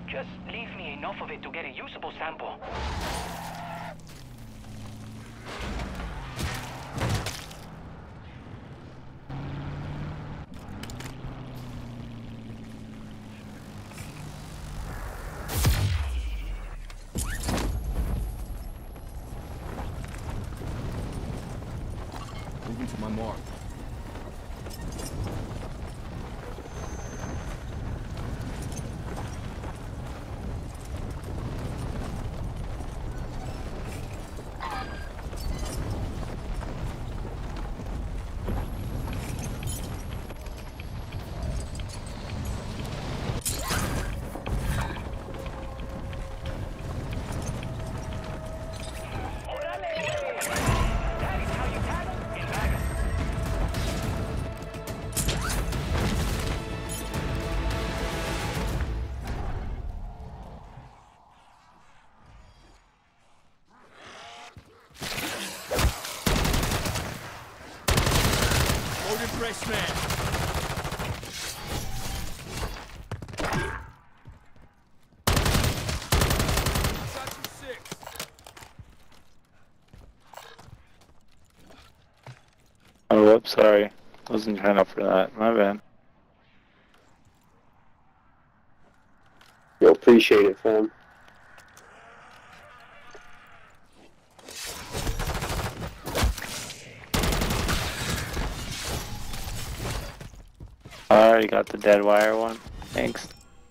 Just leave me enough of it to get a usable sample. Moving to my mark. Fresh man. Oh, whoops, sorry. Wasn't trying up for that. My bad. You'll appreciate it, fam. I already got the dead wire one. Thanks.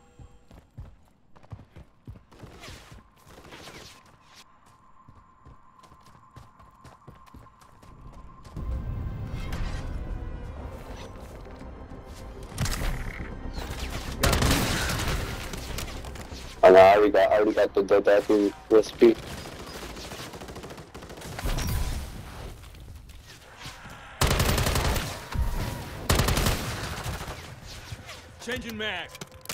I know, I already got the dead recipe. Changing mag.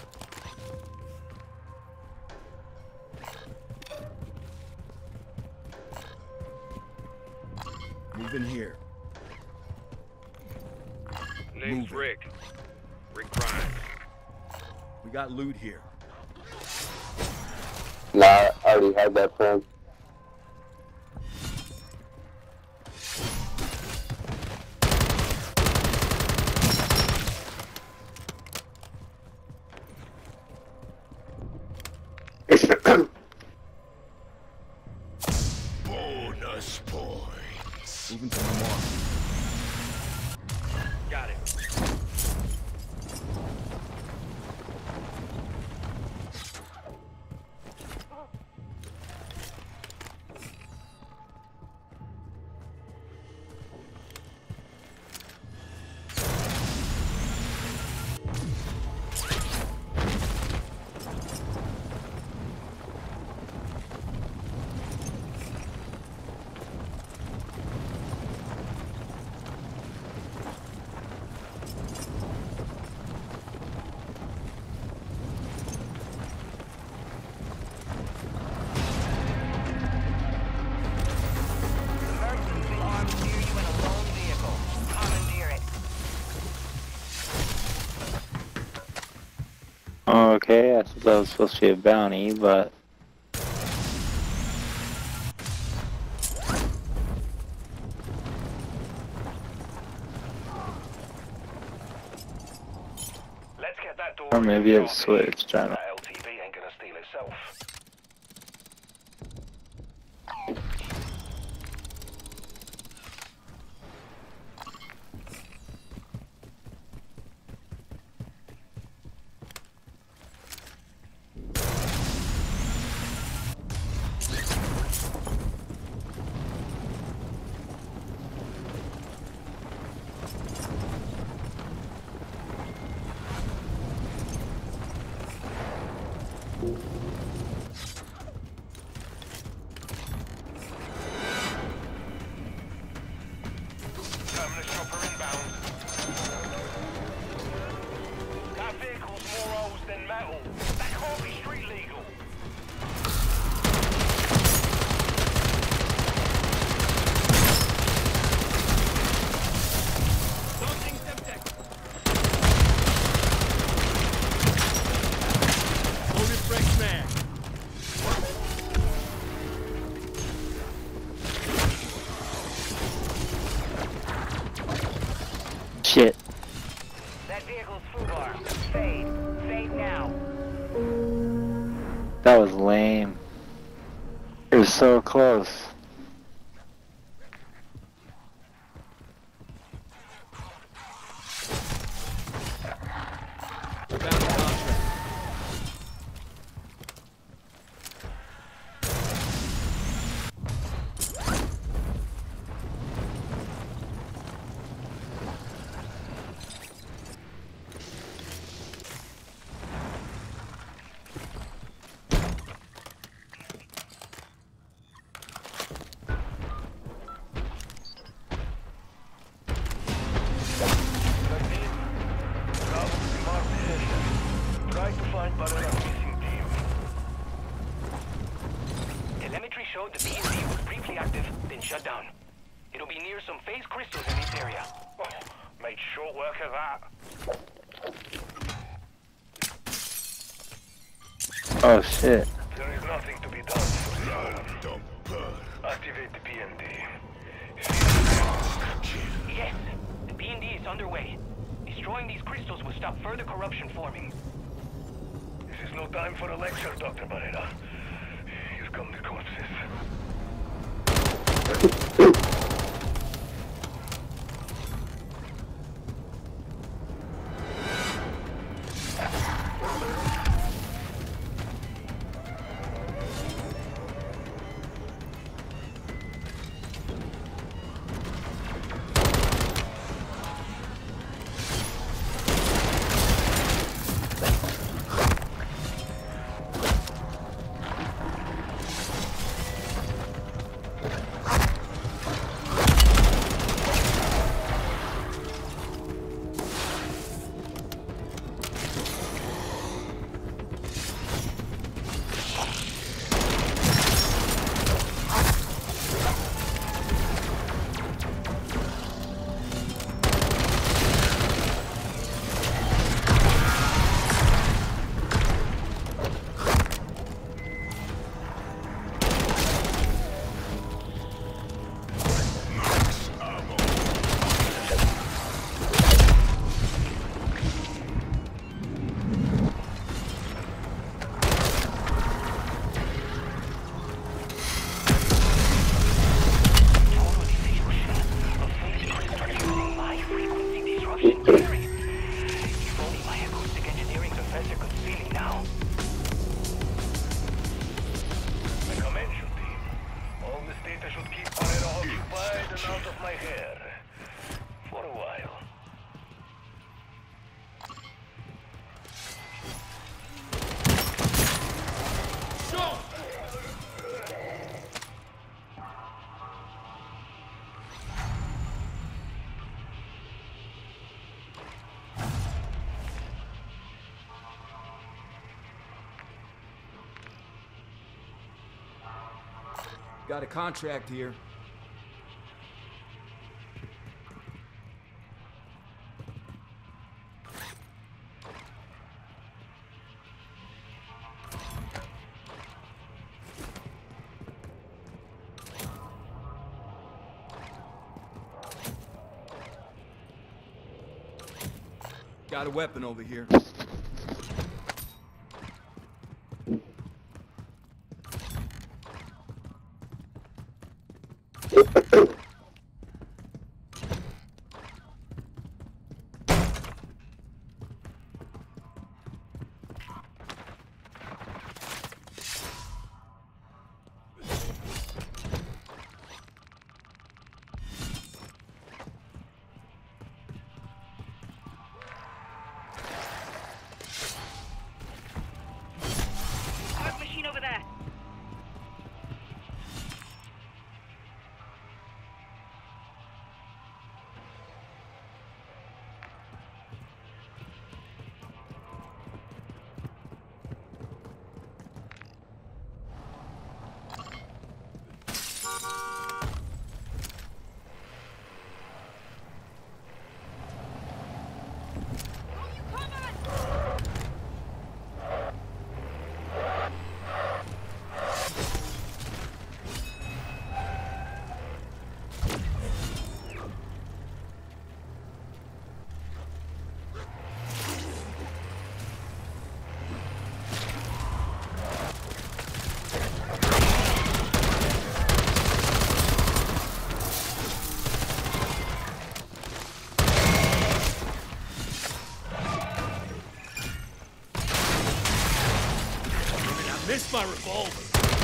Moving here. Name's Moving. Rick. Rick Grimes. We got loot here. Nah, I already had that, fam. Bonus points. Moving to my mark. Got it. Emergency arms near you in a lone vehicle. Commandeer it. Okay, I thought that was supposed to be a bounty, but... Let's get that door. Or maybe open it's sharply. switched, I don't know. That LTV ain't gonna steal itself. Terminus chopper inbound. That vehicle's more O's than metal. That can't be street legal. Launching Semtex. Loaded fresh mag. Shit. That vehicle's FUBAR. Fade. Fade now. That was lame. It was so close. Found a contract. Try to find Barrera's missing team. Telemetry showed the B&D was briefly active, then shut down. It'll be near some phase crystals in this area. Oh, made short work of that. Oh shit. There is nothing to be done. Activate the B&D. Yes, the B&D is underway. Destroying these crystals will stop further corruption forming. This is no time for a lecture, Dr. Barrera. Here come the corpses. Got a contract here. Got a weapon over here. Machine over there. missed my revolver.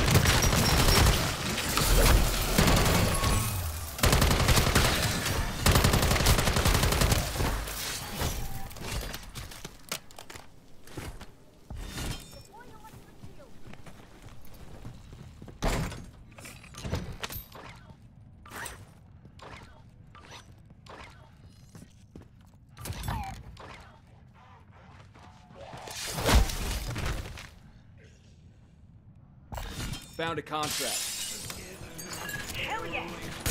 Found a contract. Hell yeah!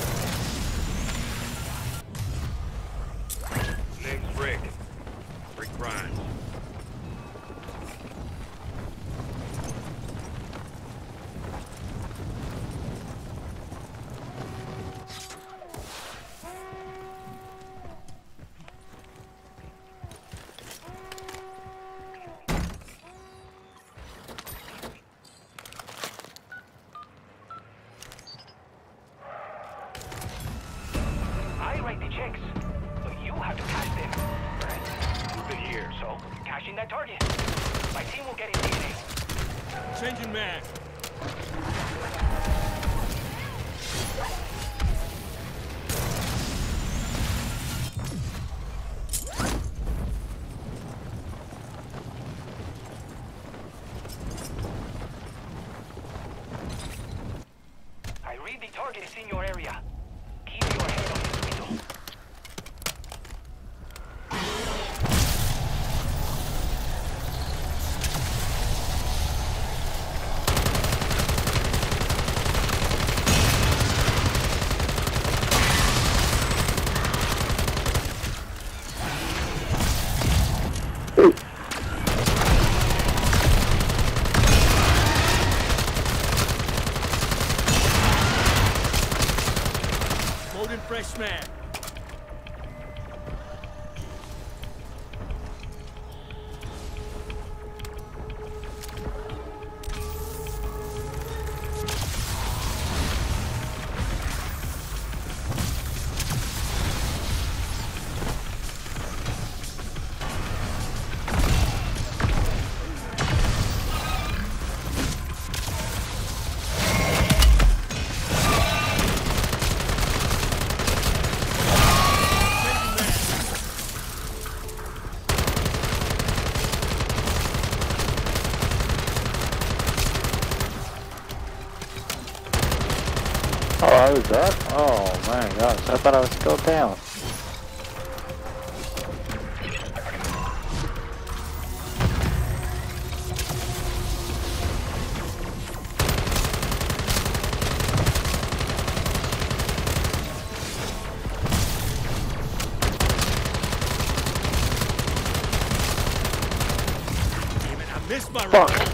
Name's Rick. Rick Grimes. I write the checks, so you have to cash them. Right. You've been here, so cash in that target. My team will get in DNA. Changing mag. I read the target is in your area. Keep your head on the window. Loading fresh mag. Oh, I was up? Oh my gosh, I thought I was still down. Damn it, I missed my Fuck. revolver.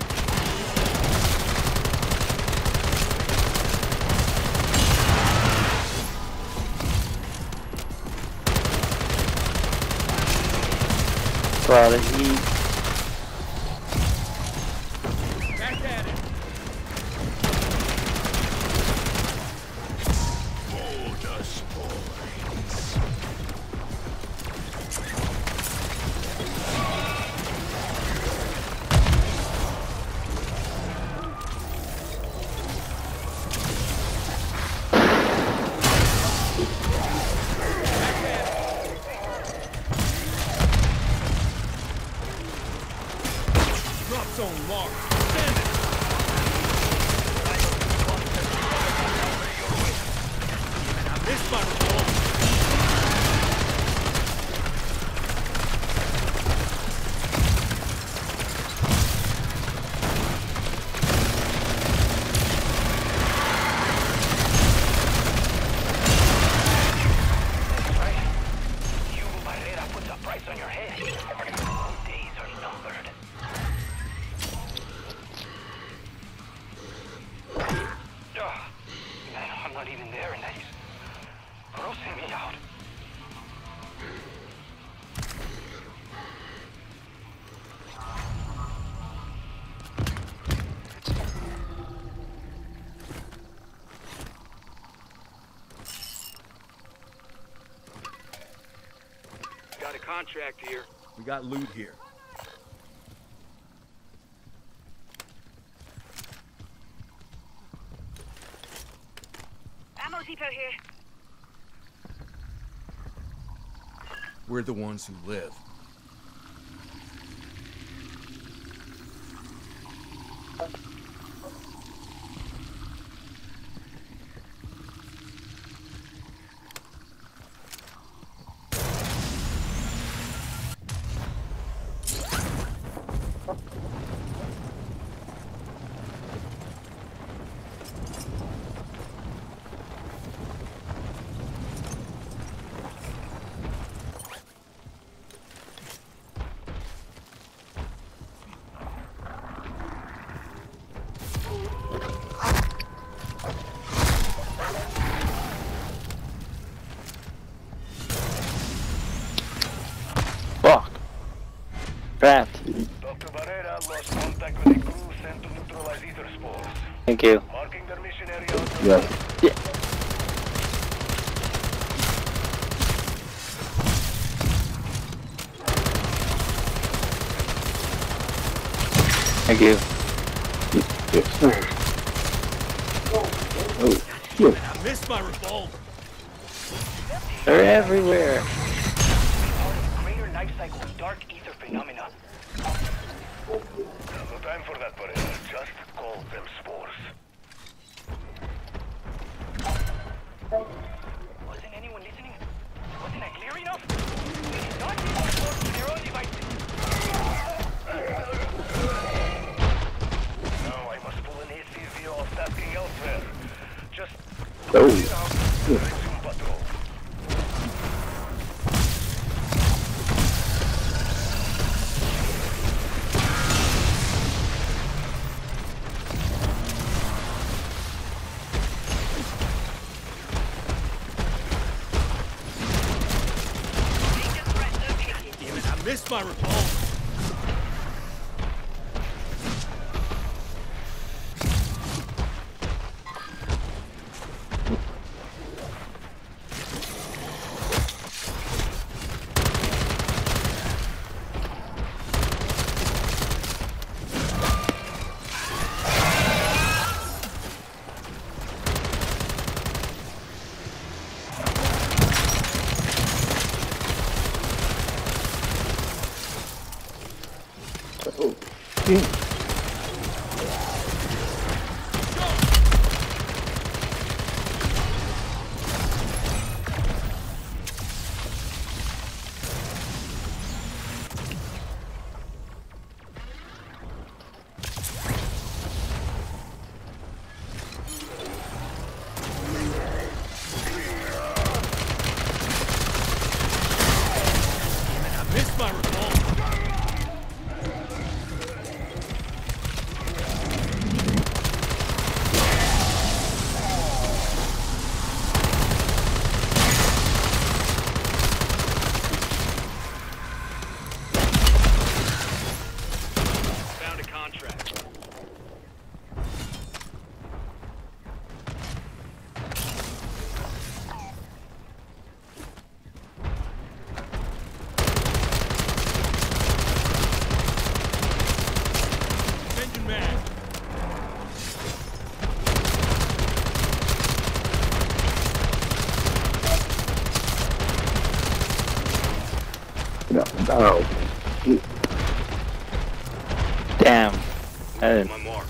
Gotta eat. Back at it. Bonus points. Drop zone marked. Send it. Damn it, I missed my revolver. That's right. You, Barrera, puts a price on your head. Days are numbered. Man, I'm not even there, and that is grossing me out. Got a contract here. We got loot here. info here. We're the ones who live. Fuck. Crap. Dr. Barrera lost contact with a crew sent to neutralize ether spores. Thank you. Marking their mission area. Yes. Yeah. Thank you. Yes, sir. Oh, shit. I missed my revolver. They're everywhere. Part of greater life cycle dark ether phenomena. No time for that, Barrera. Just call them spores. Wasn't anyone listening? Wasn't I clear enough? We did not need the spores to their own devices. Now I must pull an ACV off tasking elsewhere. Just Oh. resume patrol. Damn it, I missed my revolver. Oh, shit. I missed my revolver. Found a contract. Engine man. No, no. Damn. I didn't. One more.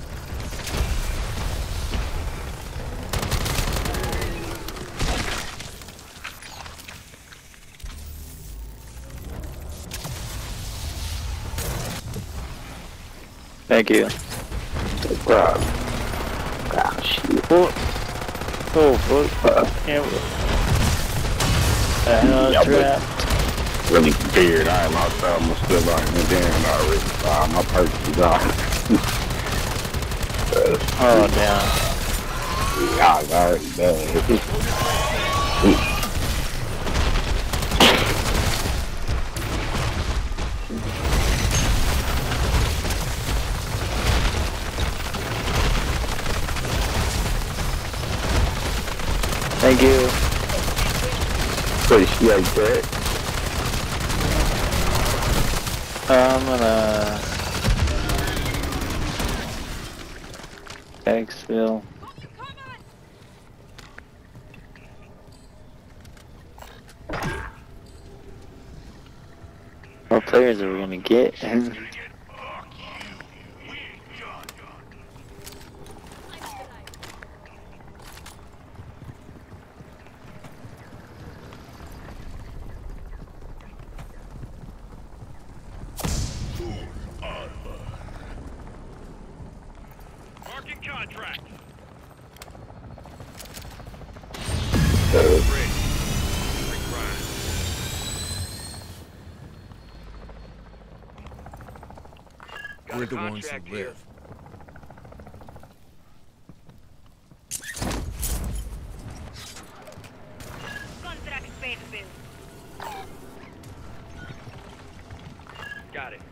Thank you. Gosh, shit. Oh, fuck. Yeah. Yeah, Trap. Really scared. I lost out my still on the damn already. My purse is gone. Oh, damn. Yeah, I already done. Thank you. Appreciate that. I'm gonna exfil. players are we gonna get? Marking contract. We're the ones who live. Contract space bill. Got it.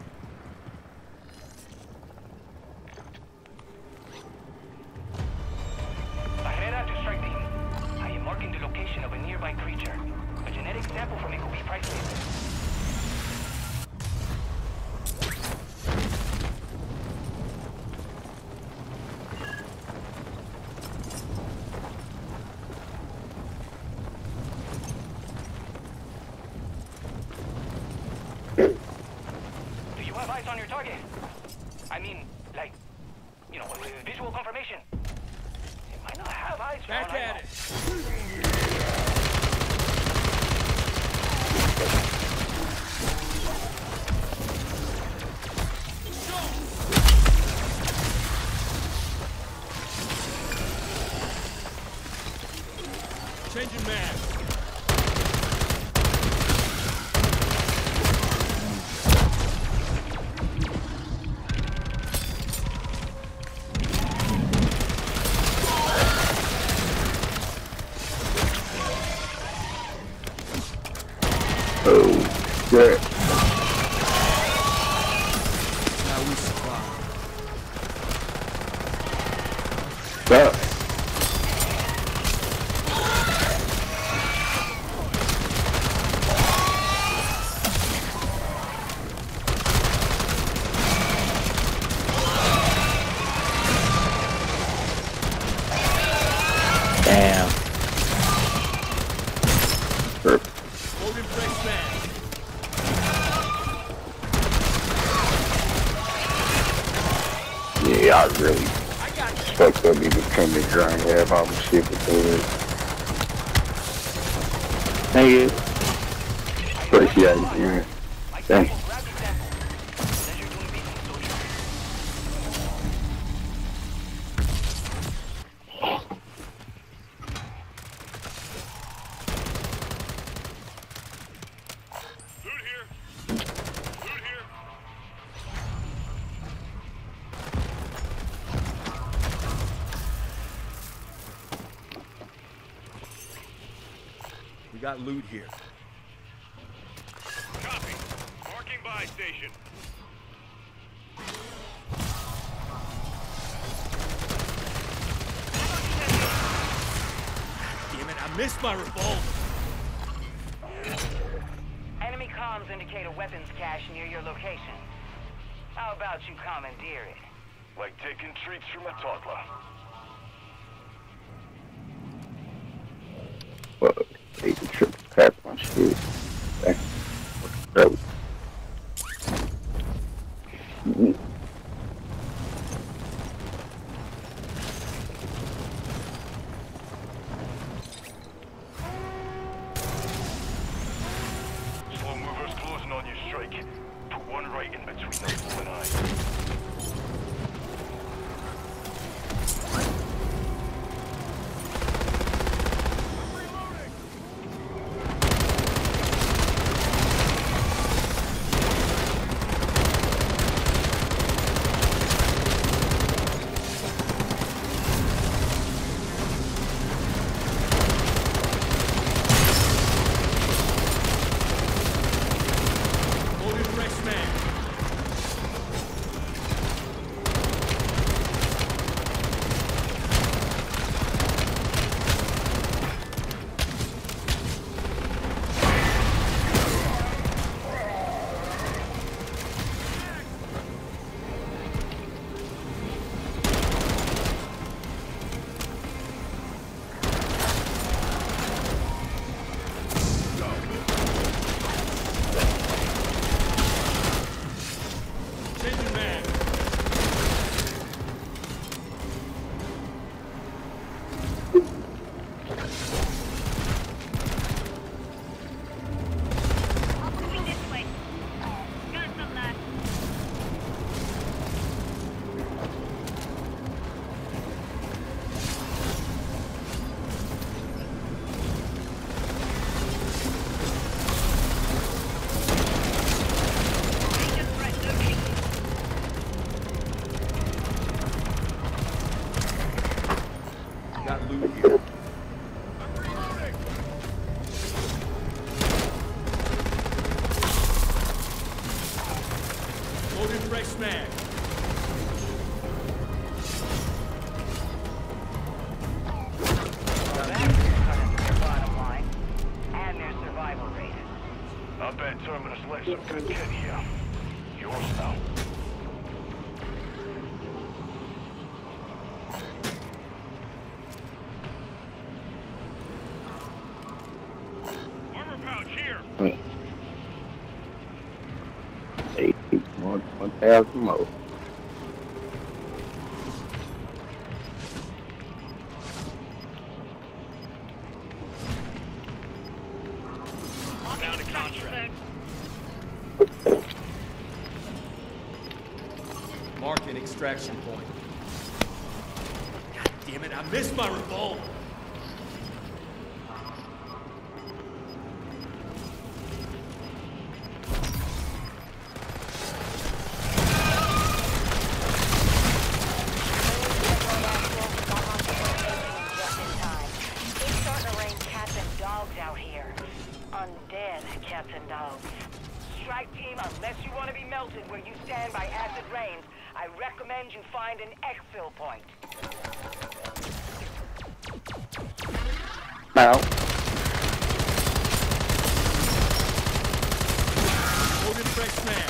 Barrera to strike team. I am marking the location of a nearby creature. A genetic sample from it will be priceless. Do you have eyes on your target? I mean, like, you know, visual confirmation. It might not have eyes for Back all I at know. it. Changing mag. Oh, shit. Now we survive. Stop. Damn. Holding fresh mag. Yeah, I really I got you. fucked up even coming here and have all my shit before it. Thank you. Appreciate it, man. My Thanks. sample, grab the sample. Pleasure doing business, soldier. Loot here. Loot here. We got loot here. Copy. Marking buy station. Damn it, I missed my revolver. Enemy comms indicate a weapons cache near your location. How about you commandeer it? Like taking treats from a toddler. Fuck. They can triple tap my shit. Thanks. Fucking throat. Slow movers closing on you, Strike. Put one right in between the foe and I. Holding fresh mag. fresh mag. Their bottom line and their survival rate. I bet Terminus left some good kid here. Yours now. Armor pouch here. 1,000 more. Found a contract. Mark an extraction point. God damn it, I missed my revolver. It's starting to rain cats and dogs out here. Undead cats and dogs. Strike team, unless you want to be melted where you stand by acid rains, I recommend you find an exfil point. Now. Loaded fresh mag.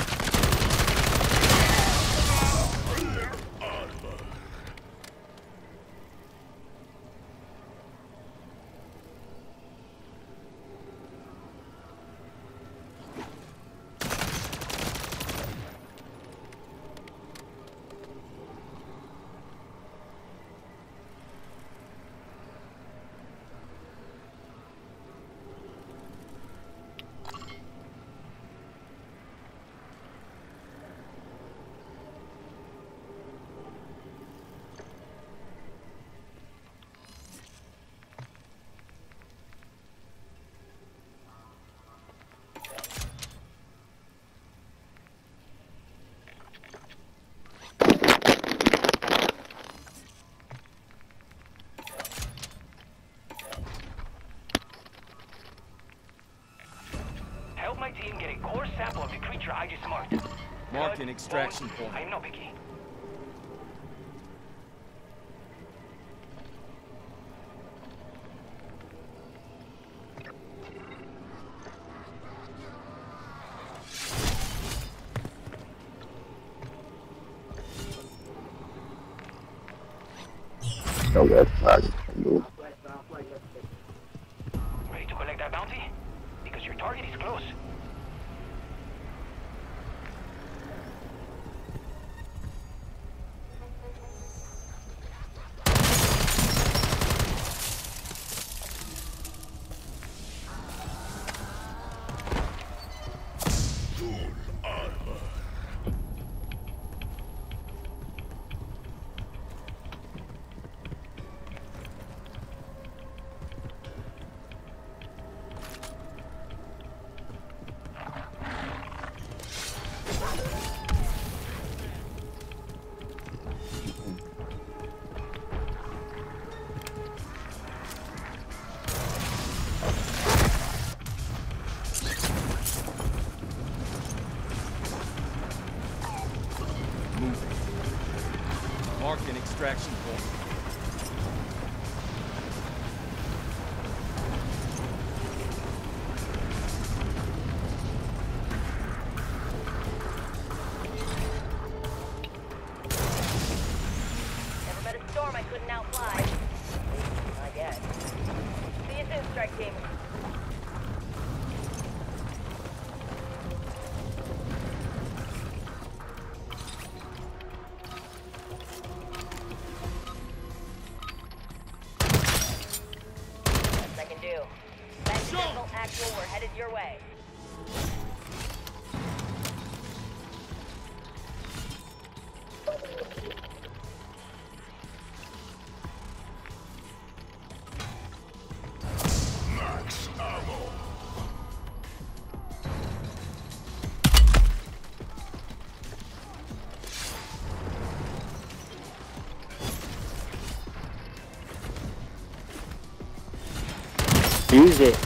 Help my team get a core sample of the creature I just marked. Mark Blood, an extraction bones, point. I am no picky. So that's target. Ready to collect that bounty? Because your target is close. Mark an extraction point. Never met a storm I couldn't outfly. I guess. See you soon, strike team. Best I can do. Central actual, we're headed your way. Use it.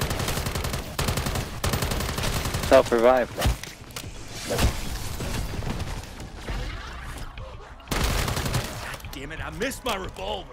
Self-revive. Man, I missed my revolver.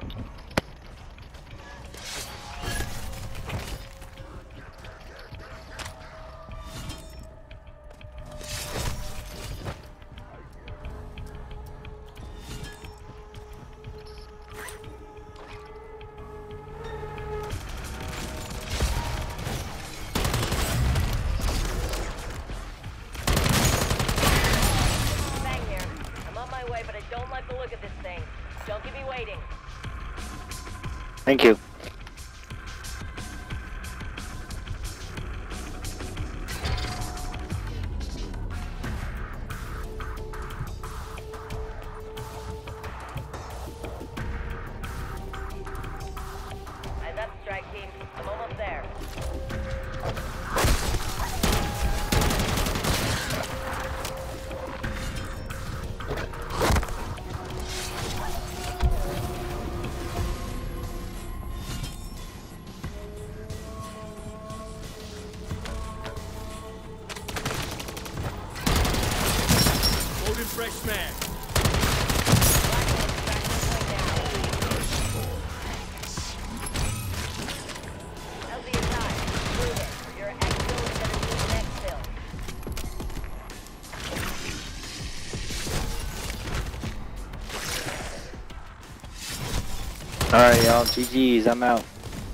Bang here. I'm on my way, but I don't like the look of this thing. Don't keep me waiting. Thank you. Eyes up, strike team. I'm almost there. Loading fresh mag. How's the attack? Prove it. Your exfil is gonna need an exfil. Alright, y'all. GG's. I'm out.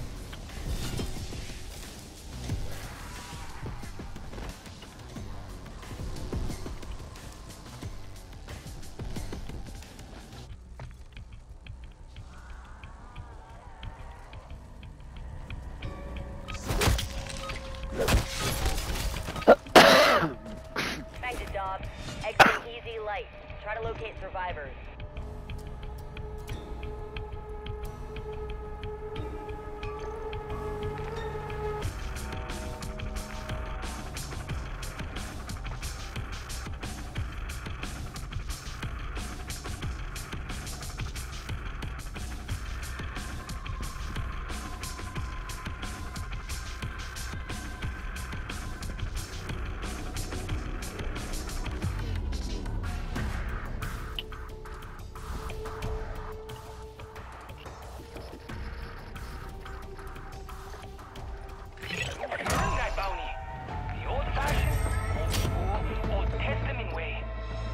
Thank you, dog. Exit easy light. Try to locate survivors. That bounty. The old-fashioned, old-school, Old Testament way.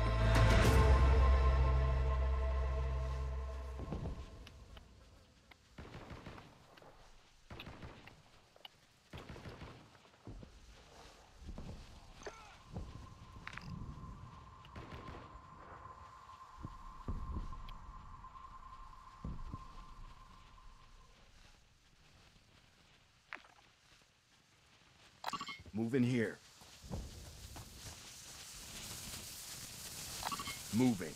Move in here. Moving.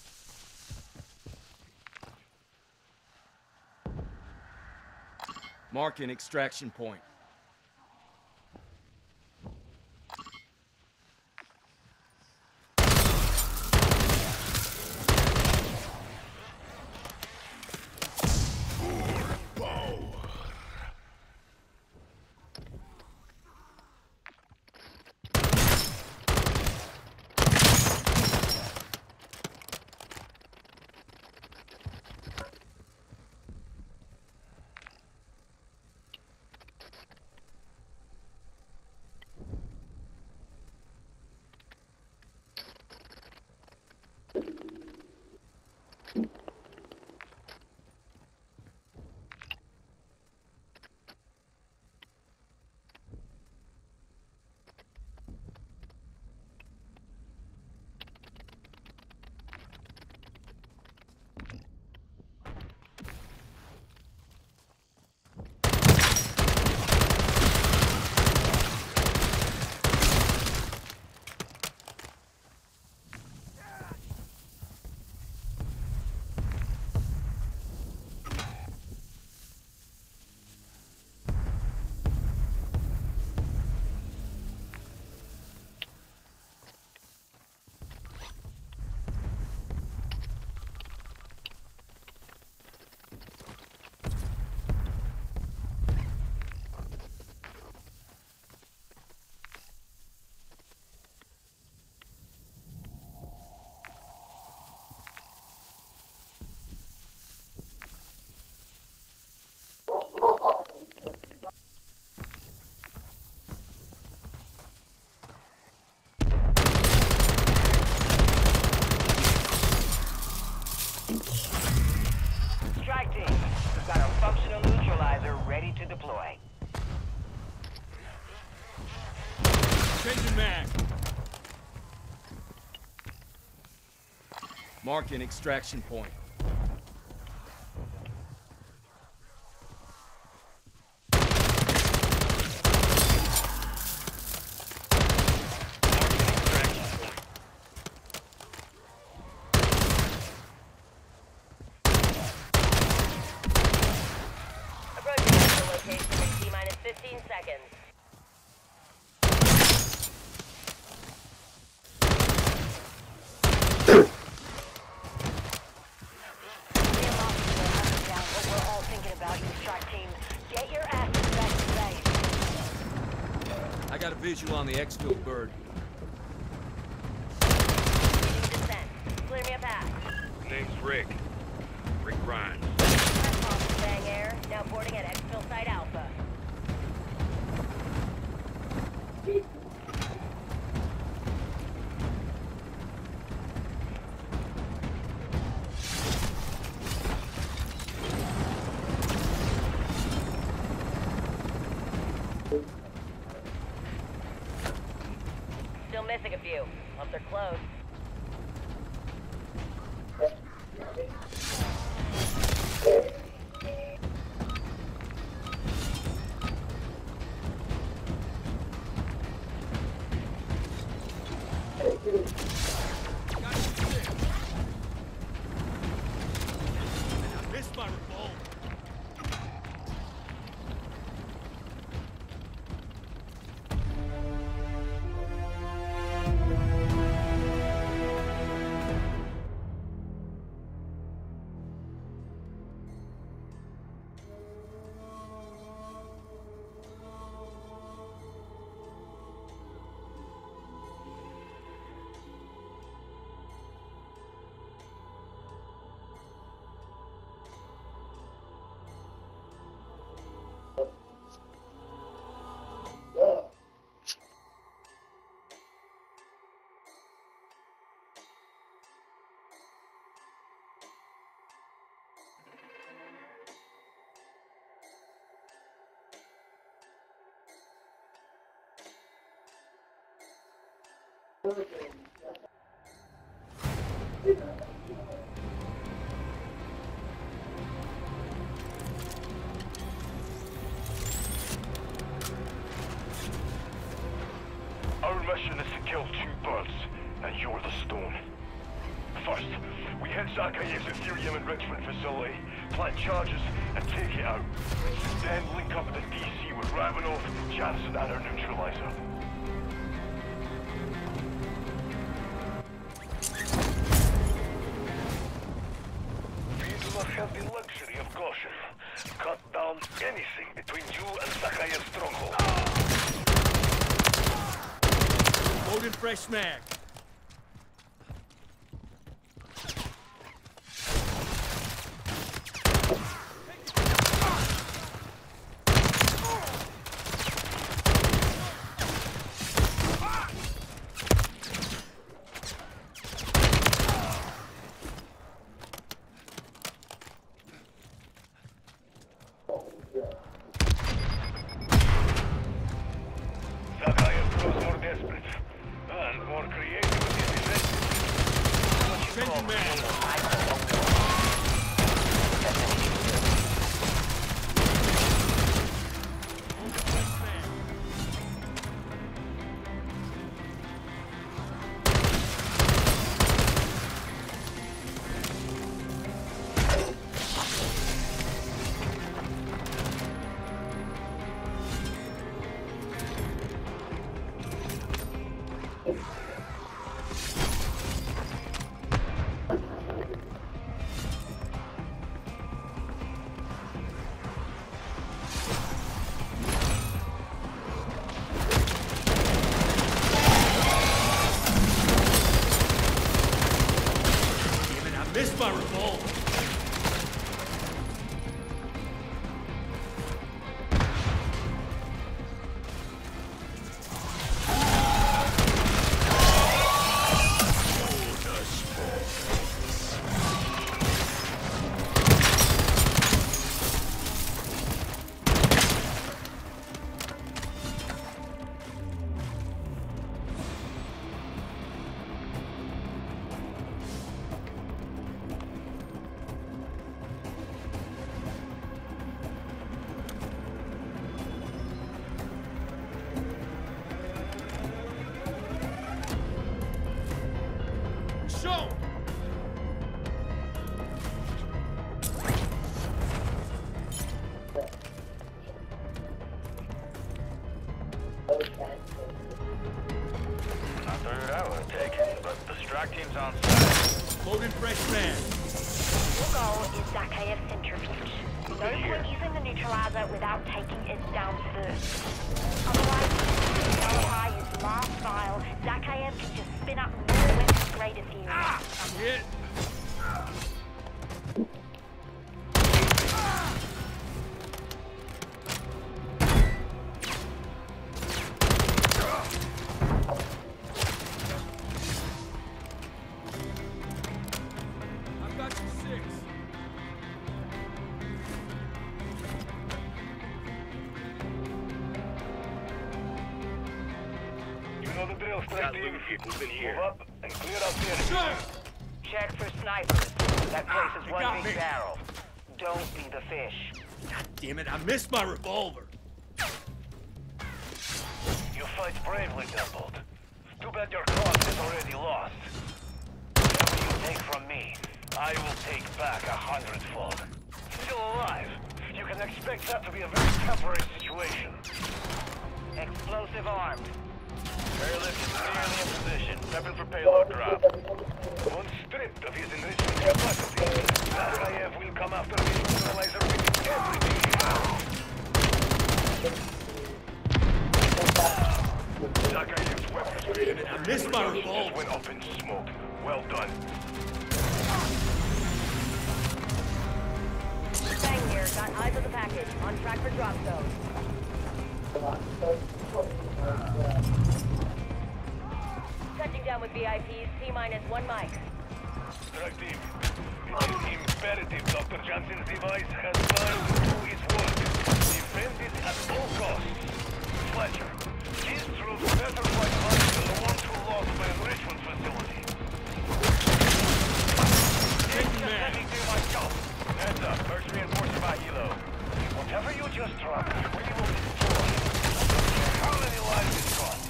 Marking extraction point. mag. Marking extraction point. Approaching the location in T-minus 15 seconds. We're all thinking about you, strike team. Get your asses back to base. I got a visual on the exfil bird. Beginning descent. Clear me a path. Name's Rick. Rick Grimes. Bang Air, now boarding at exfil site Alpha. Still missing a few. Hope they're close. I missed my revolver. Our mission is to kill 2 birds, and you're the stone. First, we hit Zakhaev's Ethereum enrichment facility, plant charges, and take it out. Then link up with the DC with Ravenov, Jansen, and our neutralizer. We do not have the luxury of caution. Cut down anything between you and Zakhaev's stronghold. Loading fresh mag. Zakhaev grows more desperate and more creative with his inventions. Changing mag. Missed my revolver. Third I would take, but the strike team's on site. Loading fresh man. Your goal is Zakhaev's centrifuge. No point using the neutralizer without taking it down first. Otherwise, if you nullify his last file, Zakhaev can just spin up more weapons-grade theory. I'm hit. I've got you 6. You know the drill, strike team. Move in Move up and clear out the enemy. Check for snipers. That place is You one got big me. barrel. Don't be the fish. God damn it, I missed my revolver. You fight bravely, Templed. Too bad your cause is already lost. Whatever you take from me, I will take back 100-fold. Still alive. You can expect that to be a very temporary situation. Explosive armed. Airlift is nearly in position. Prepping for payload drop. Once stripped of his enrichment capacity, Zakhaev will come after the neutralizer with everything he has. Zakhaev's weapons I missed my just revolver. went up in smoke. Well done. Bang here, got eyes on the package. On track for drop zone. Touching down with VIPs, T-minus 1 mic. Strike team. It is imperative Dr. Johnson's device has time to do its work. Defend it at all costs. Fletcher, these troops better fight harder than the ones who lost my enrichment facility. Let me do my job. Heads up. First reinforcement by helo. Whatever you just dropped, we will destroy. I don't care how many lives it costs.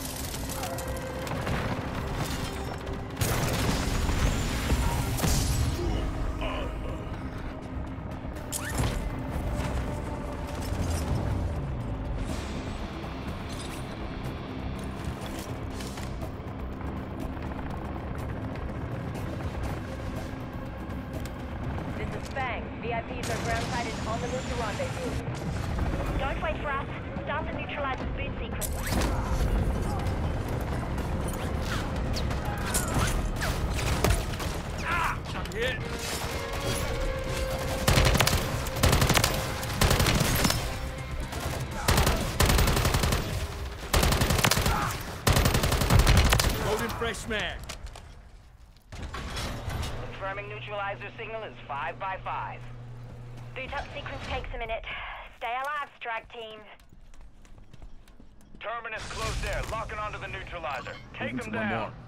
This is Fang. VIPs are ground-sided on the move to rendezvous. Don't wait for us. Start the neutralizer boot sequence. I'm hit. Loading fresh mag. Confirming neutralizer signal is 5 by 5. Boot up sequence takes a minute. Stay alive, strike team. Terminus close there. Locking onto the neutralizer. Take them One down. more.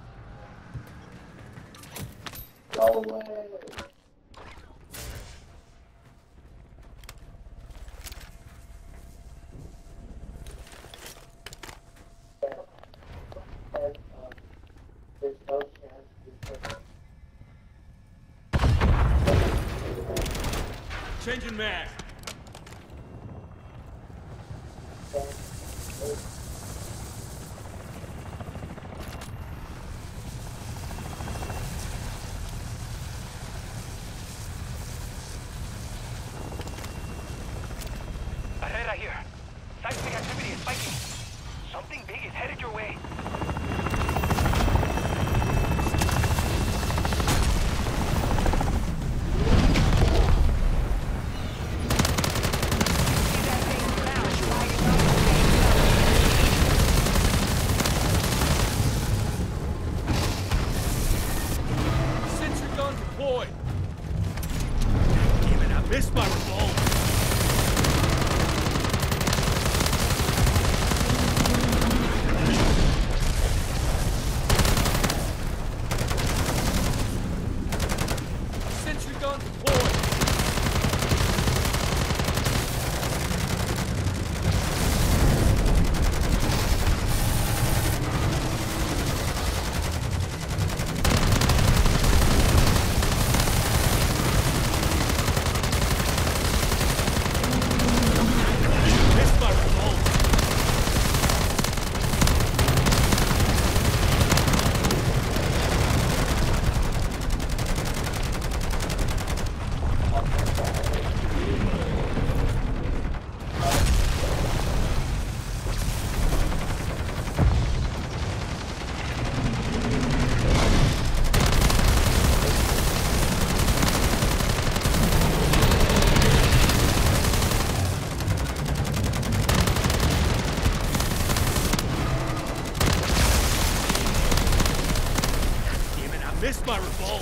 Changing mag. Ahead here. Seismic activity is spiking. Something big is headed your way. Sentry gun deployed. Damn it, I missed my revolver. missed my revolver.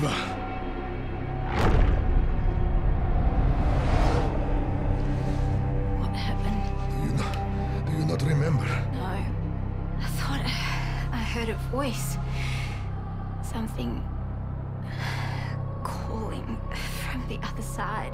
Eva. What happened? Do you not remember? No. I thought I heard a voice. Something calling from the other side.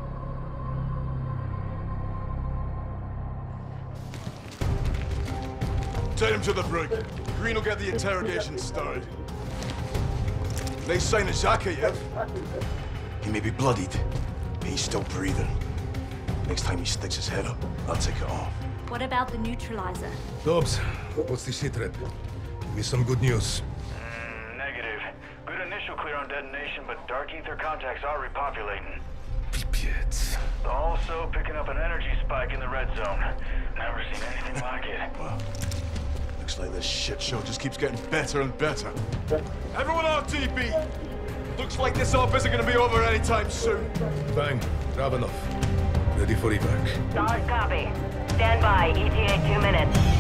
Take him to the brig. Green will get the interrogation started. They sign of Zakhaev. He may be bloodied, but he's still breathing. Next time he sticks his head up, I'll take it off. What about the neutralizer? Dobbs, what's the sitrep? Give me some good news. Negative. Good initial clear on detonation, but dark ether contacts are repopulating. Pipet. Also picking up an energy spike in the red zone. Never seen anything like it. Well, looks like this shit show just keeps getting better and better. Everyone RTB! Looks like this op isn't gonna be over anytime soon. Bang. Ravenov. Ready for evac. Solid copy. Stand by. ETA 2 minutes.